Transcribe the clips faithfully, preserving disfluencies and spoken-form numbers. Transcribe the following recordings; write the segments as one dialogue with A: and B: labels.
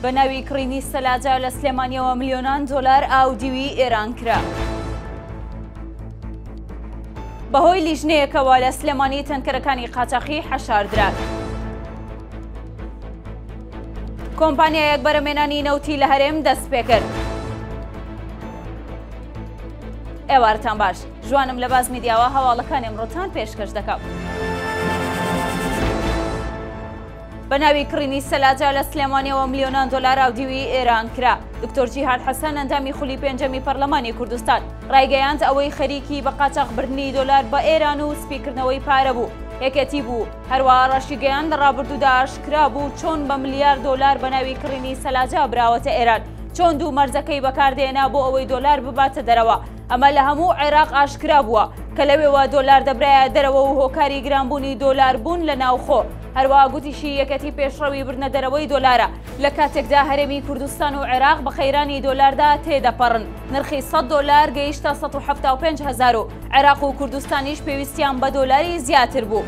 A: بە ناوی کڕینی سەلاجە لە سلێمانیەوە ملیۆنان دۆلار ئاودیوی ئێران کرا. بەهۆی لیژنەیەکەوە لە سلێمانی تەنکەرەکانی قاچاقی حەشاردرا. کۆمپانیایەک بەرەمێنانی نەوتی لە هەرێم دەست پێ کرد. ئێوارتان باش، جوانم لە باز میدیاوە هەواڵەکان ئەمڕۆتان پێشکەش دەکەم. بە ناوی کڕینی سەلاجە لە سلێمانیەوە ملیۆنان دۆلار ئاودیوی ئێران کرا. دکتۆر جیهاد حەسەن ئەندامی خولی پێنجەمی پەرلەمانی کوردستان ڕایگەیاند ئەوەی خەریکی بە قاچاقبردنی دۆلار بە ئێران و سپیکردنەوەی پارە بوو. یەکێتی بوو هەروەها ڕاشیگەیان لە ڕابردوودا ئاشکرا بوو چۆن بە ملیار دۆلار بە ناوی کڕینی سەلاجە براوەتە ئێران، چۆن دوو مەرجەکەی بەکاردێنا بۆ ئەوەی دۆلار بباتە دەرەوە. ئەمە لە هەموو عێراق ئاشکرا بووە کە لەوێوە دۆلار دەبرایە دەرەوە و هۆکاری گرانبوونی دۆلار بوون لە ناوخۆ. هەروەها گوتیشی یەکەتی پێشڕەوی بردنە دەرەوەی دۆلارە لە کاتێکدا هەرێمی کوردستان و عێراق بە خەیرانی دۆلاردا تێدەپەڕن. نرخی سەد دۆلار گەیشتە سەد و حەفتا و پێنج هەزار و عێراق و کوردستانیش پێویستیان بە دۆلاری زیاتر بوو.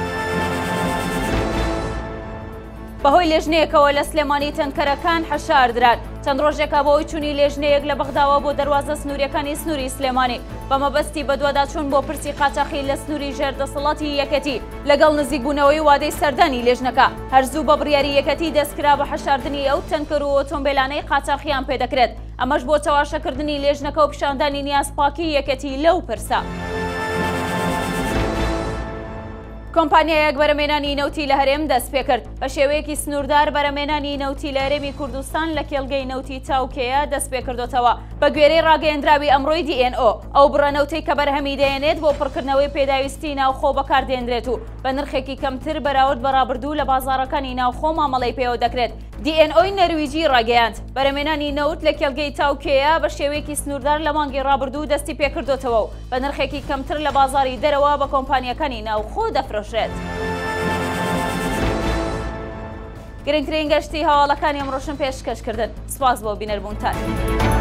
A: بەهۆی لێژنەیەکەوە لە سلێمانی تەنکەرەکان حەشاردران. چەند ڕۆژێکە بەهۆی چوونی لێژنەیەک لە بەغداوە بۆ دەواازە سنووریەکانی سنووری سلێمانی بە مەبەستی بە دووەدا چوون بۆ پرسی قاچاقی لە سنووری ژێردەسەڵاتی یەکەتی لەگەڵ نزیکبوونەوەی وادەی سەردانی لێژنەکە هەرزوو بە بڕیاری یەکەتی دەستکرا بە حەشاردنی ئەو تەنکەر و ئۆتۆمبیلانەی قاچاقیان پێدەکرێت. ئەمەش بۆ چاواشەکردنی لێژنەکە و پیشاندانی نیازپاکی یەکەتی لەو پرسە. کۆمپانیایەک بەرەمێنانی نەوتی لە هەرێم دەست پێ کرد. بە شێوەیەکی سنووردار بەرەمێنانی نەوتی لە هەرێمی کوردستان لە کێڵگەی نەوتی تاوکەیە دەست پێ کردوتەوە بە گوێرەی ڕاگەیەندراوی ئەمڕۆی دی ئێن ئۆ. ئەو بڕەنەوتەی کە بەرهەمی دەیەنێت بۆ پڕکردنەوەی پێداویستی ناوخۆ بەکاردێنرێت و بە نرخێکی کەمتر بەراورد بە ڕابردوو لە بازاڕەکانی ناوخۆ مامەڵەی پێوە دەکرێت. دی ئێن ئۆی نەرویجی ڕاگەیاند بەرەمێنانی نەوت لە کێڵگەی تاوکەیە بە شێوەیەکی سنووردار لە مانگی ڕابردوو دەستی پێکردوتەوە و بە نرخێکی کەمتر لە بازاری دەرەوە بە کۆمپانیەکانی ناوخۆ دەفرۆشرێت. گرنگترین گەشتی هەواڵەکانی ئەمڕۆشم پێشکەشکردن. سپاس بۆ بینەربوونتان.